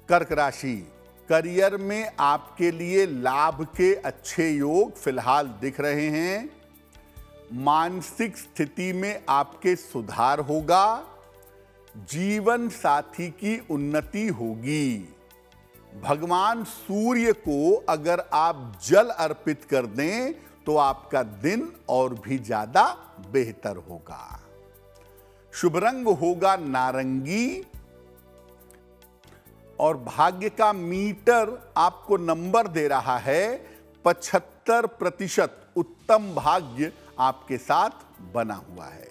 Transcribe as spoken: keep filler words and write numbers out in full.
कर्क राशि, करियर में आपके लिए लाभ के अच्छे योग फिलहाल दिख रहे हैं। मानसिक स्थिति में आपके सुधार होगा। जीवन साथी की उन्नति होगी। भगवान सूर्य को अगर आप जल अर्पित कर दें तो आपका दिन और भी ज्यादा बेहतर होगा। शुभ रंग होगा नारंगी और भाग्य का मीटर आपको नंबर दे रहा है पचहत्तर प्रतिशत उत्तम भाग्य आपके साथ बना हुआ है।